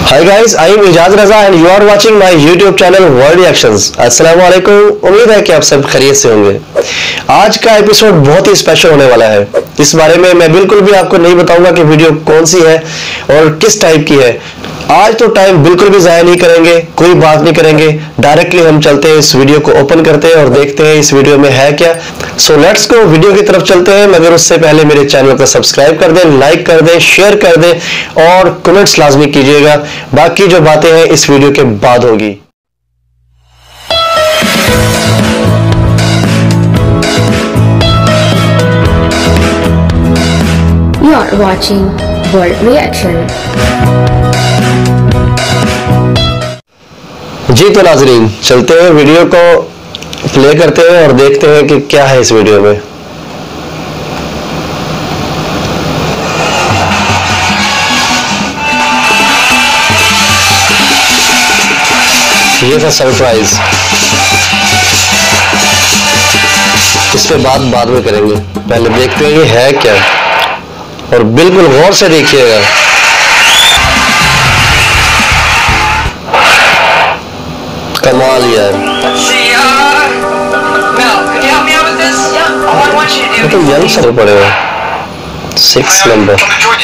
Hi guys, I am Ijaz Raza and you are watching my YouTube channel world reactions. अस्सलाम वालेकुम। उम्मीद है कि आप सब खैरियत से होंगे। आज का एपिसोड बहुत ही स्पेशल होने वाला है। इस बारे में मैं बिल्कुल भी आपको नहीं बताऊंगा कि वीडियो कौन सी है और किस टाइप की है। आज तो टाइम बिल्कुल भी ज़ाया नहीं करेंगे, कोई बात नहीं करेंगे, डायरेक्टली हम चलते हैं, इस वीडियो को ओपन करते हैं और देखते हैं इस वीडियो में है क्या। सो लेट्स गो, वीडियो की तरफ चलते हैं। मगर उससे पहले मेरे चैनल को सब्सक्राइब कर दें, लाइक कर दें, शेयर कर दें और कमेंट्स लाजमी कीजिएगा। बाकी जो बातें हैं इस वीडियो के बाद होगी। You are watching World Reaction। जी तो नाजरीन, चलते हैं, वीडियो को प्ले करते हैं और देखते हैं कि क्या है इस वीडियो में। ये था सरप्राइज, इस पे बात बाद में करेंगे, पहले देखते हैं ये है क्या और बिल्कुल गौर से देखिएगा। कमाल यार, तो यंग सर पड़े हुए 6 number.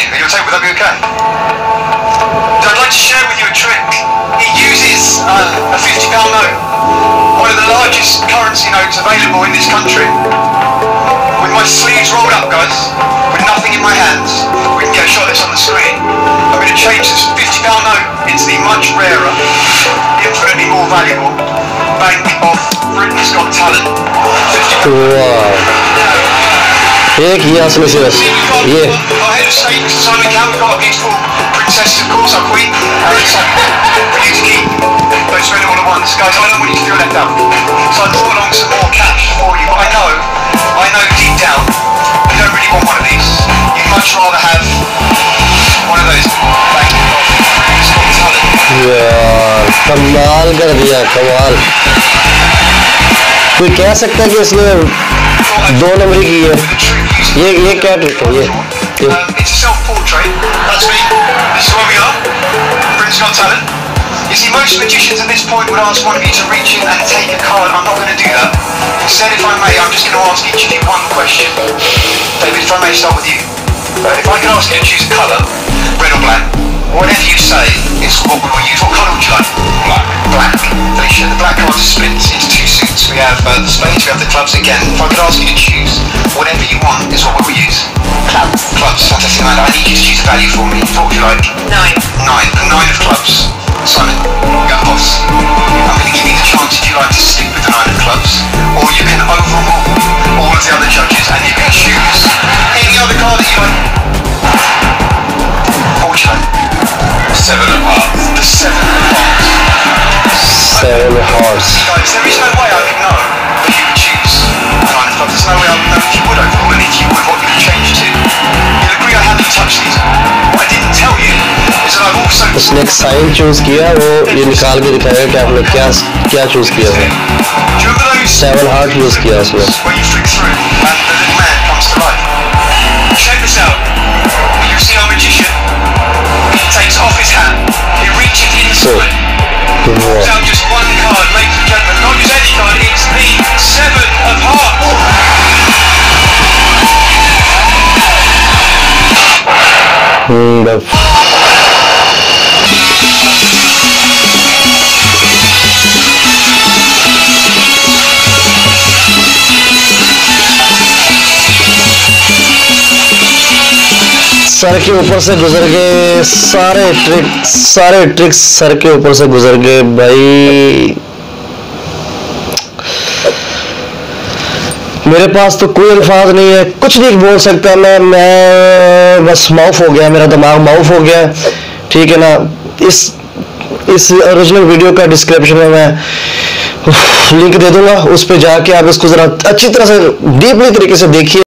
a £50 note, one of the largest currency notes available in this country. With my sleeves rolled up, guys, with nothing in my hands, we can get a shot of this on the screen. I'm going to change this £50 note into the much rarer, infinitely more valuable Bank of Britain's Got Talent. एक ही आंसू में से बस ये Simon Cowell got a beautiful princess, of course, our queen. So we need to keep, don't spend it all at once, guys. I don't want you to feel left out. So I brought along some more cash for you. But I know deep down you don't really want one of these. You'd much rather have one of those Bank of Britain's Got Talent. यार कमाल कर दिया, कमाल। कोई कह सकता है कि इसने 2 नंबर की है। ये क्या ट्रिक है? ये It's a self-portrait. That's me. This is where we are. Britain's Got Talent. You see, most magicians at this point would ask one of you to reach in and take a card. I'm not going to do that. Instead, if I may, I'm just going to ask each of you one question. David, if I may start with you. If I could ask you to choose a colour, red or black, whatever you say is what we will use. What colour would you like? Black. Black. Felicia, the black cards are split into 2 suits. We have the spades, we have the clubs again. If I could ask you to choose, whatever you want is what we will use. Clubs. Clubs, fantastic, Amanda. I need you to choose a value for me. What would you like? 9. 9. The 9 of clubs. Simon, go boss. I'm going to give you the chance if you like to stick with the 9 of clubs, or you can overrule all of the other judges and you can choose any other card that you like. What would you like? 7 of hearts. The 7 of hearts. 7 of hearts. Guys, there is no way I could know that you would choose the 9 of clubs. There's no way I would know if you would overrule and if you would, what you would change to. You'll agree I haven't touched these. What I didn't tell you is that I've also... उसने एक sign choose किया, वो ये निकाल के दिखाएगा कि आपने क्या चूज किया है। 7 हार्ट यूज किया उसने। When you flick through and the little man comes to life. Check this out. You see our magician? He takes off his hat. He reaches inside. Pulls out just one card, ladies and gentlemen. Not just any card. It's the 7 of hearts. सर के ऊपर से गुजर गए, सारे tricks sir के ऊपर से गुजर गए भाई। मेरे पास तो कोई अल्फाज नहीं है, कुछ नहीं बोल सकता मैं बस माउफ हो गया, मेरा दिमाग माउफ हो गया। ठीक है ना, इस ओरिजिनल वीडियो का डिस्क्रिप्शन में मैं लिंक दे दूंगा, उस पे जाके आप इसको जरा अच्छी तरह से डीपली तरीके से देखिए।